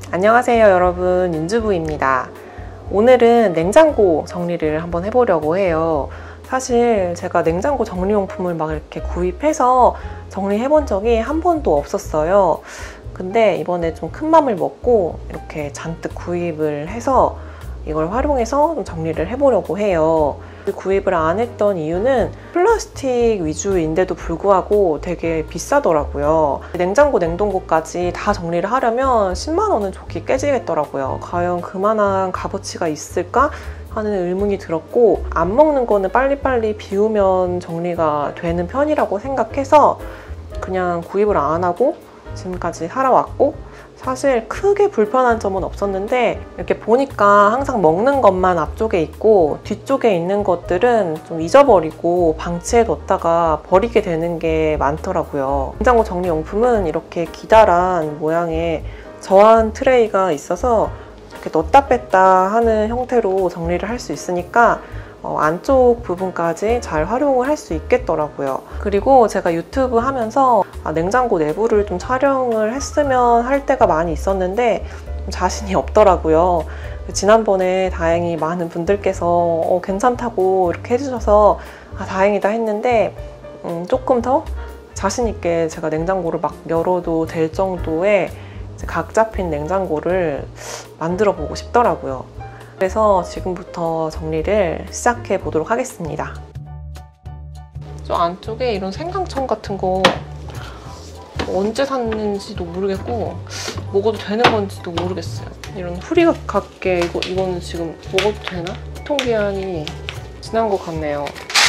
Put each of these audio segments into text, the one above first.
안녕하세요 여러분, 윤주부입니다. 오늘은 냉장고 정리를 한번 해보려고 해요. 사실 제가 냉장고 정리용품을 막 이렇게 구입해서 정리해본 적이 한 번도 없었어요. 근데 이번에 좀 큰 맘을 먹고 이렇게 잔뜩 구입을 해서 이걸 활용해서 좀 정리를 해보려고 해요. 구입을 안 했던 이유는 플라스틱 위주인데도 불구하고 되게 비싸더라고요. 냉장고, 냉동고까지 다 정리를 하려면 10만 원은 좋게 깨지겠더라고요. 과연 그만한 값어치가 있을까 하는 의문이 들었고, 안 먹는 거는 빨리빨리 비우면 정리가 되는 편이라고 생각해서 그냥 구입을 안 하고 지금까지 살아왔고, 사실 크게 불편한 점은 없었는데 이렇게 보니까 항상 먹는 것만 앞쪽에 있고 뒤쪽에 있는 것들은 좀 잊어버리고 방치해뒀다가 버리게 되는 게 많더라고요. 냉장고 정리용품은 이렇게 기다란 모양의 저한 트레이가 있어서 이렇게 넣었다 뺐다 하는 형태로 정리를 할 수 있으니까 안쪽 부분까지 잘 활용을 할 수 있겠더라고요. 그리고 제가 유튜브 하면서 냉장고 내부를 좀 촬영을 했으면 할 때가 많이 있었는데 좀 자신이 없더라고요. 지난번에 다행히 많은 분들께서 괜찮다고 이렇게 해주셔서 다행이다 했는데 조금 더 자신 있게 제가 냉장고를 막 열어도 될 정도의 각 잡힌 냉장고를 만들어 보고 싶더라고요. 그래서 지금부터 정리를 시작해 보도록 하겠습니다. 저 안쪽에 이런 생강청 같은 거 언제 샀는지도 모르겠고 먹어도 되는 건지도 모르겠어요. 이런 후리각 같게 이거는 지금 먹어도 되나? 유통기한이 지난 것 같네요.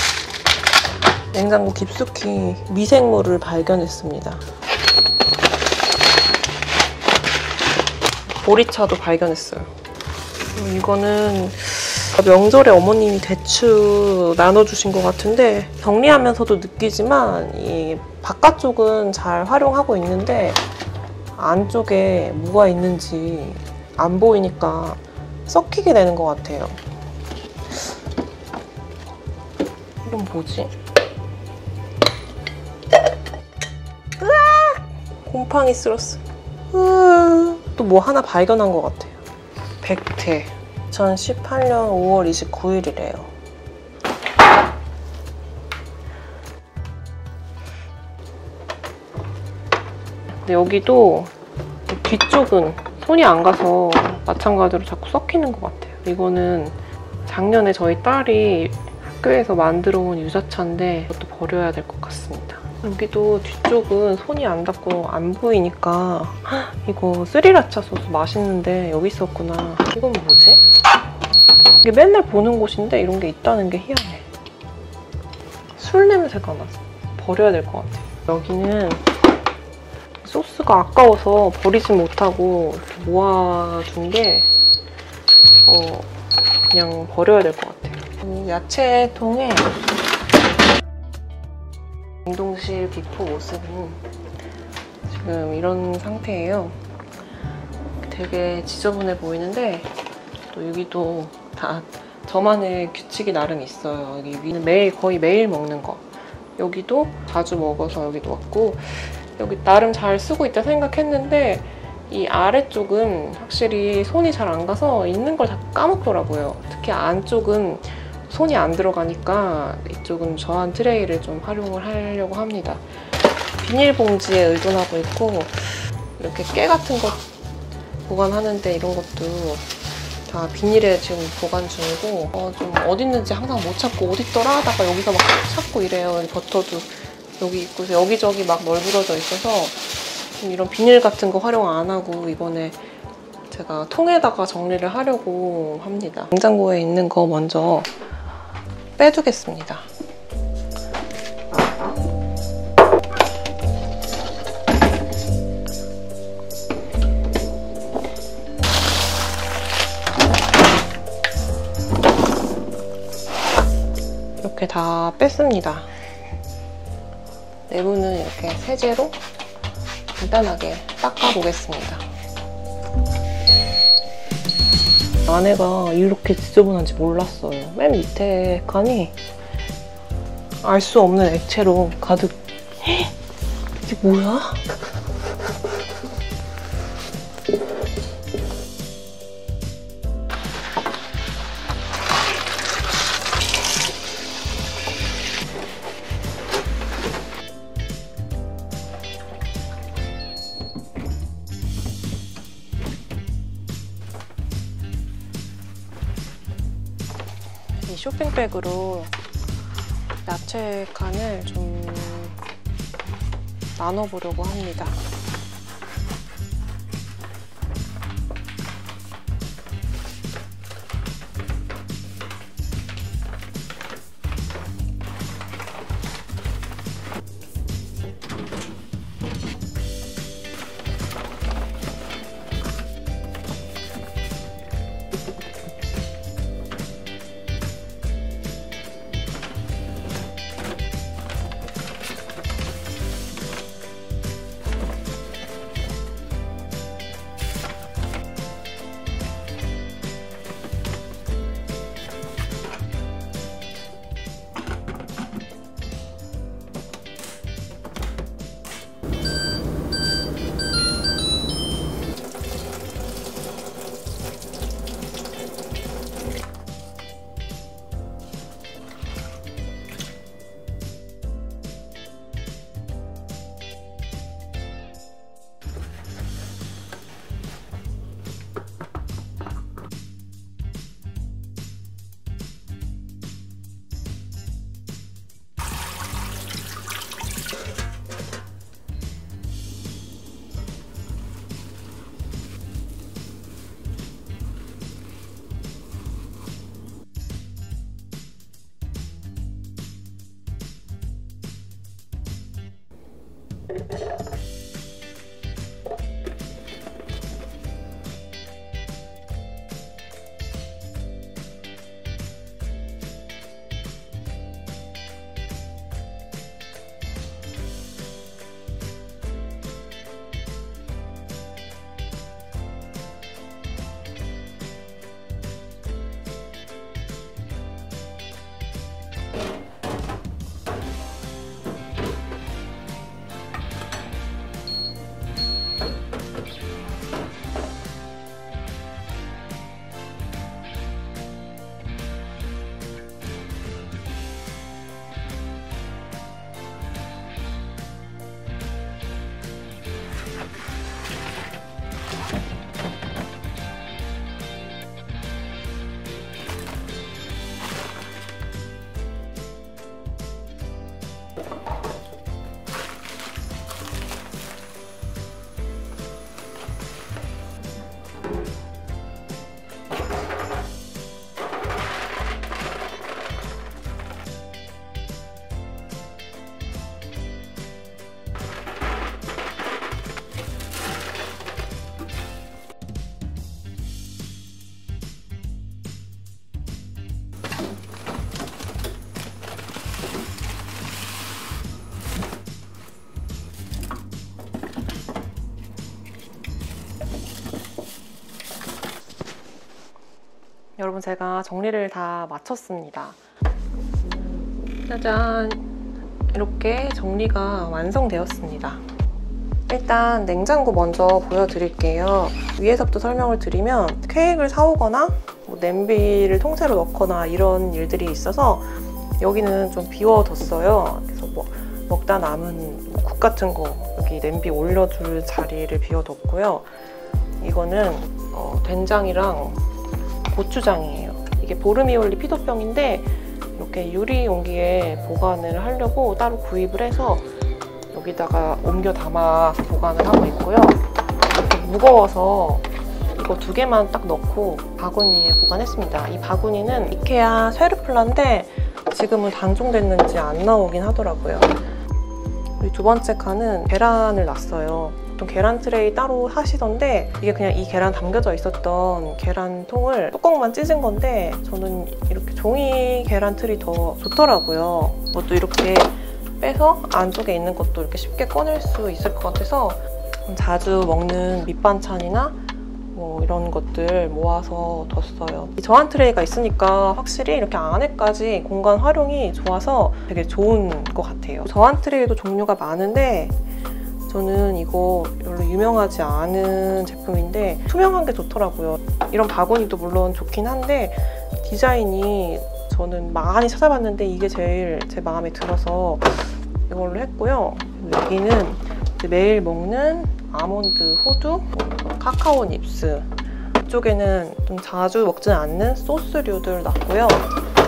냉장고 깊숙이 미생물을 발견했습니다. 보리차도 발견했어요. 이거는 명절에 어머님이 대추 나눠주신 것 같은데 정리하면서도 느끼지만 이 바깥쪽은 잘 활용하고 있는데 안쪽에 뭐가 있는지 안 보이니까 썩히게 되는 것 같아요. 이건 뭐지? 으악! 곰팡이 쓸었어. 또 뭐 하나 발견한 것 같아요. 백태 2018년 5월 29일이래요. 근데 여기도 뒤쪽은 손이 안 가서 마찬가지로 자꾸 썩히는 것 같아요. 이거는 작년에 저희 딸이 학교에서 만들어 온 유자차인데 이것도 버려야 될 것 같습니다. 여기도 뒤쪽은 손이 안 닿고 안 보이니까 이거 스리라차 소스 맛있는데 여기 있었구나. 이건 뭐지? 이게 맨날 보는 곳인데 이런 게 있다는 게 희한해. 술 냄새가 나서 버려야 될 것 같아요. 여기는 소스가 아까워서 버리진 못하고 이렇게 모아둔 게 그냥 버려야 될 것 같아요. 야채통에 냉동실 비포 모습은 지금 이런 상태예요. 되게 지저분해 보이는데 또 여기도 다 저만의 규칙이 나름 있어요. 여기 위는 거의 매일 먹는 거. 여기도 자주 먹어서 여기 놓았고, 여기 나름 잘 쓰고 있다 생각했는데 이 아래쪽은 확실히 손이 잘 안 가서 있는 걸 자꾸 까먹더라고요. 특히 안쪽은 손이 안 들어가니까 이쪽은 저한 트레이를 좀 활용을 하려고 합니다. 비닐봉지에 의존하고 있고, 이렇게 깨 같은 거 보관하는데 이런 것도 다 비닐에 지금 보관 중이고, 좀 어디 있는지 항상 못 찾고 어디 있더라 하다가 여기서 막 찾고 이래요. 버터도 여기 있고 여기저기 막 널브러져 있어서 좀 이런 비닐 같은 거 활용 안 하고 이번에 제가 통에다가 정리를 하려고 합니다. 냉장고에 있는 거 먼저 빼두겠습니다. 이렇게 다 뺐습니다. 내부는 이렇게 세제로 간단하게 닦아보겠습니다. 안에가 이렇게 지저분한지 몰랐어요. 맨 밑에 칸이 알 수 없는 액체로 가득. 이게 뭐야? 이 쇼핑백으로 야채 칸을 좀 나눠보려고 합니다. 여러분, 제가 정리를 다 마쳤습니다. 짜잔! 이렇게 정리가 완성되었습니다. 일단 냉장고 먼저 보여드릴게요. 위에서부터 설명을 드리면 케이크를 사오거나 냄비를 통째로 넣거나 이런 일들이 있어서 여기는 좀 비워뒀어요. 그래서 먹다 남은 국 같은 거 여기 냄비 올려줄 자리를 비워뒀고요. 이거는 된장이랑 고추장이에요. 이게 보르미올리 피도병인데 이렇게 유리 용기에 보관을 하려고 따로 구입을 해서 여기다가 옮겨 담아서 보관을 하고 있고요. 이렇게 무거워서 이거 2개만 딱 넣고 바구니에 보관했습니다. 이 바구니는 이케아 쉐르플라인데 지금은 단종됐는지 안 나오긴 하더라고요. 그리고 두 번째 칸은 계란을 놨어요. 보통 계란 트레이 따로 사시던데 이게 그냥 이 계란 담겨져 있었던 계란통을 뚜껑만 찢은 건데 저는 이렇게 종이 계란 틀이 더 좋더라고요. 이것도 이렇게 빼서 안쪽에 있는 것도 이렇게 쉽게 꺼낼 수 있을 것 같아서 자주 먹는 밑반찬이나 이런 것들 모아서 뒀어요. 이 저한 트레이가 있으니까 확실히 이렇게 안에까지 공간 활용이 좋아서 되게 좋은 것 같아요. 저한 트레이도 종류가 많은데 저는 이거 별로 유명하지 않은 제품인데 투명한 게 좋더라고요. 이런 바구니도 물론 좋긴 한데 디자인이 저는 많이 찾아봤는데 이게 제일 제 마음에 들어서 이걸로 했고요. 여기는 매일 먹는 아몬드 호두, 카카오 닙스, 이쪽에는 좀 자주 먹지 않는 소스류들 놨고요.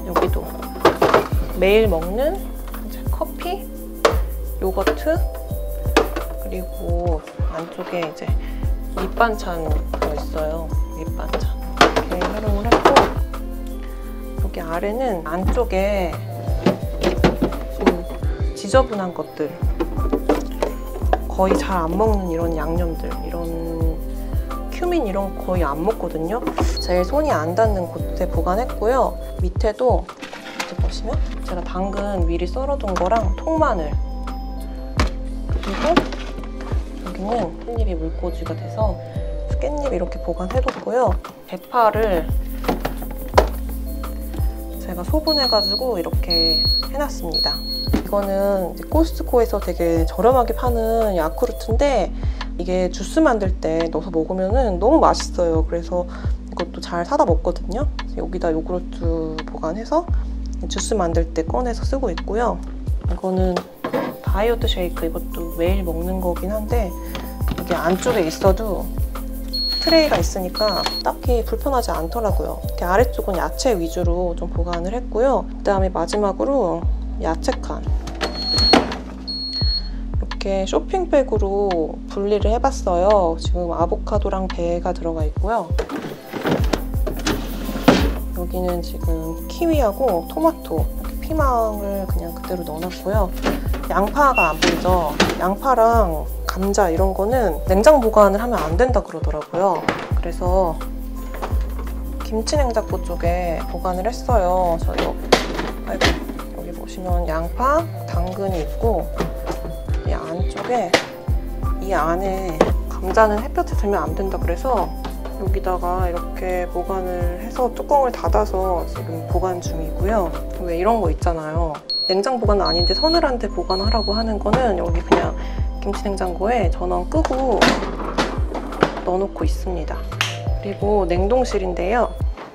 여기도 매일 먹는 이제 커피, 요거트, 그리고 안쪽에 이제 밑반찬 들어있어요. 밑반찬 이렇게 활용을 했고, 여기 아래는 안쪽에 좀 지저분한 것들, 거의 잘 안 먹는 이런 양념들, 이런 큐민 이런 거 거의 안 먹거든요. 제일 손이 안 닿는 곳에 보관했고요. 밑에도 이렇게 보시면 제가 당근 미리 썰어둔 거랑 통마늘, 그리고 여기는 깻잎이 물꽂이가 돼서 깻잎 이렇게 보관해뒀고요. 대파를 제가 소분해가지고 이렇게 해놨습니다. 이거는 이제 코스트코에서 되게 저렴하게 파는 야쿠르트인데 이게 주스 만들 때 넣어서 먹으면 너무 맛있어요. 그래서 이것도 잘 사다 먹거든요. 여기다 요구르트 보관해서 주스 만들 때 꺼내서 쓰고 있고요. 이거는 다이어트 쉐이크, 이것도 매일 먹는 거긴 한데 이게 안쪽에 있어도 트레이가 있으니까 딱히 불편하지 않더라고요. 이렇게 아래쪽은 야채 위주로 좀 보관을 했고요. 그다음에 마지막으로 야채칸, 이렇게 쇼핑백으로 분리를 해봤어요. 지금 아보카도랑 배가 들어가 있고요. 여기는 지금 키위하고 토마토, 이렇게 피망을 그냥 그대로 넣어놨고요. 양파가 안 보이죠? 양파랑 감자 이런 거는 냉장 보관을 하면 안 된다 그러더라고요. 그래서 김치 냉장고 쪽에 보관을 했어요. 여기 보시면 양파, 당근이 있고, 이 안쪽에, 이 안에 감자는 햇볕에 들면 안 된다 그래서 여기다가 이렇게 보관을 해서 뚜껑을 닫아서 지금 보관 중이고요. 왜 이런 거 있잖아요. 냉장 보관은 아닌데 서늘한데 보관하라고 하는 거는 여기 그냥 김치냉장고에 전원 끄고 넣어놓고 있습니다. 그리고 냉동실인데요.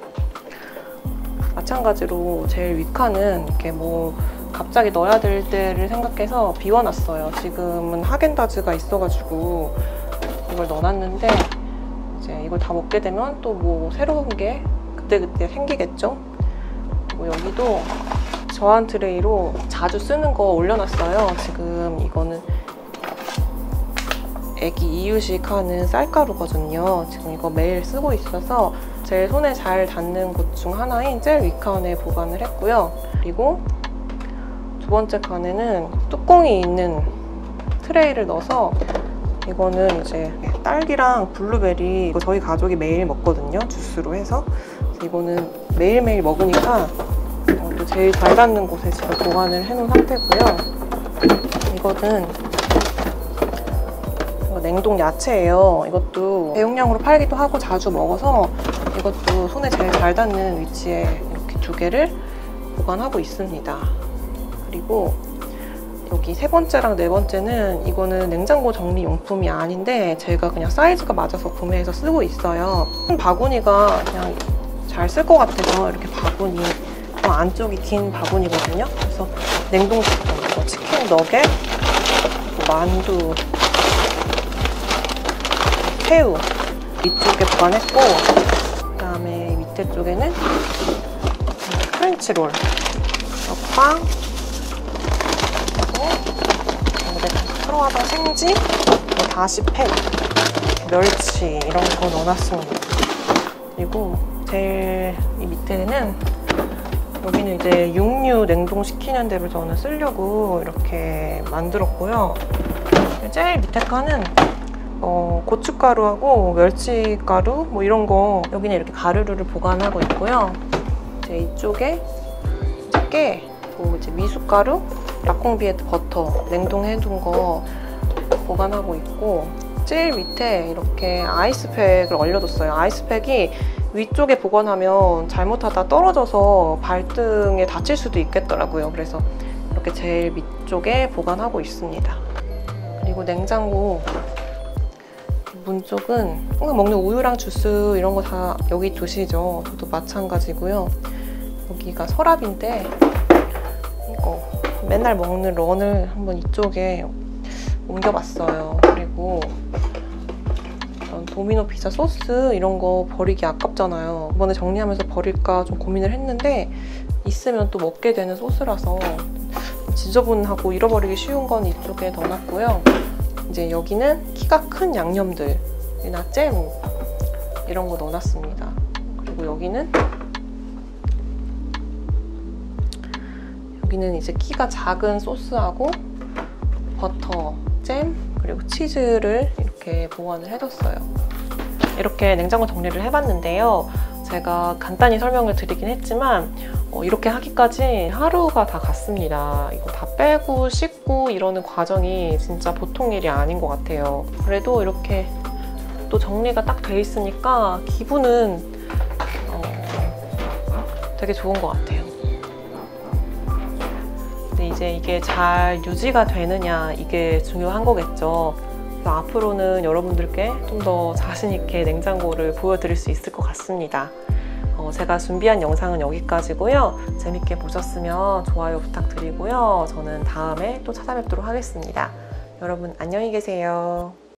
마찬가지로 제일 윗칸은 이렇게 뭐 갑자기 넣어야 될 때를 생각해서 비워놨어요. 지금은 하겐다즈가 있어가지고 이걸 넣어놨는데 이제 이걸 다 먹게 되면 또 뭐 새로운 게 그때그때 생기겠죠. 그리고 여기도 저한 트레이로 자주 쓰는 거 올려놨어요. 지금 이거는 애기 이유식 하는 쌀가루거든요. 지금 이거 매일 쓰고 있어서 제 손에 잘 닿는 곳 중 하나인 제일 윗칸에 보관을 했고요. 그리고 두 번째 칸에는 뚜껑이 있는 트레이를 넣어서, 이거는 이제 딸기랑 블루베리, 이거 저희 가족이 매일 먹거든요. 주스로 해서. 이거는 매일매일 먹으니까 또 제일 잘 닿는 곳에 지금 보관을 해놓은 상태고요. 이거는 냉동 야채예요. 이것도 대용량으로 팔기도 하고 자주 먹어서 이것도 손에 제일 잘 닿는 위치에 이렇게 두 개를 보관하고 있습니다. 그리고 여기 세 번째랑 네 번째는 이거는 냉장고 정리 용품이 아닌데 제가 그냥 사이즈가 맞아서 구매해서 쓰고 있어요. 큰 바구니가 그냥 잘 쓸 것 같아서 이렇게 바구니, 안쪽이 긴 바구니거든요. 그래서 냉동식품, 치킨 너겟, 만두, 새우 이쪽에 보관했고, 그다음에 밑에 쪽에는 프렌치롤, 빵, 그리고 내가 풀어하던 생지, 다시 팩, 멸치 이런 거 넣어놨습니다. 그리고 제일 이 밑에는 여기는 이제 육류 냉동시키는 데를 저는 쓰려고 이렇게 만들었고요. 제일 밑에 칸은 고춧가루하고 멸치가루 뭐 이런 거, 여기는 이렇게 가루를 보관하고 있고요. 이제 이쪽에 깨, 이제 미숫가루, 라콩비에트 버터 냉동해둔 거 보관하고 있고, 제일 밑에 이렇게 아이스팩을 얼려뒀어요. 아이스팩이 위쪽에 보관하면 잘못하다 떨어져서 발등에 다칠 수도 있겠더라고요. 그래서 이렇게 제일 밑쪽에 보관하고 있습니다. 그리고 냉장고 문 쪽은 항상 먹는 우유랑 주스 이런 거 다 여기 두시죠. 저도 마찬가지고요. 여기가 서랍인데 이거 맨날 먹는 런을 한번 이쪽에 옮겨봤어요. 그리고 도미노 피자 소스 이런 거 버리기 아깝잖아요. 이번에 정리하면서 버릴까 좀 고민을 했는데 있으면 또 먹게 되는 소스라서 지저분하고 잃어버리기 쉬운 건 이쪽에 넣어놨고요. 이제 여기는 키가 큰 양념들이나 잼 이런 거 넣어놨습니다. 그리고 여기는 이제 키가 작은 소스하고 버터, 잼, 그리고 치즈를 이렇게 보관을 해뒀어요. 이렇게 냉장고 정리를 해봤는데요. 제가 간단히 설명을 드리긴 했지만 이렇게 하기까지 하루가 다 갔습니다. 이거 다 빼고 씻고 이러는 과정이 진짜 보통 일이 아닌 것 같아요. 그래도 이렇게 또 정리가 딱 돼 있으니까 기분은 되게 좋은 것 같아요. 근데 이제 이게 잘 유지가 되느냐 이게 중요한 거겠죠. 그래서 앞으로는 여러분들께 좀 더 자신 있게 냉장고를 보여드릴 수 있을 것 같습니다. 제가 준비한 영상은 여기까지고요. 재밌게 보셨으면 좋아요 부탁드리고요. 저는 다음에 또 찾아뵙도록 하겠습니다. 여러분 안녕히 계세요.